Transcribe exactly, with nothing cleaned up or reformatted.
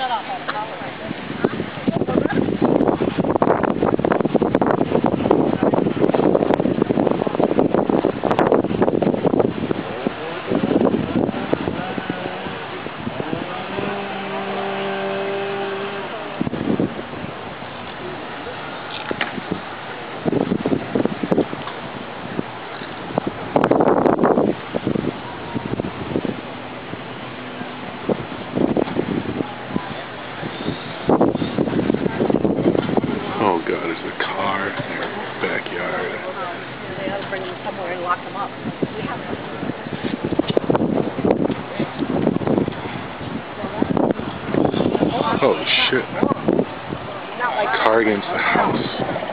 Oh god, there's a car in their backyard. They ought to bring them somewhere and lock them up. We have Holy shit. Car against the house.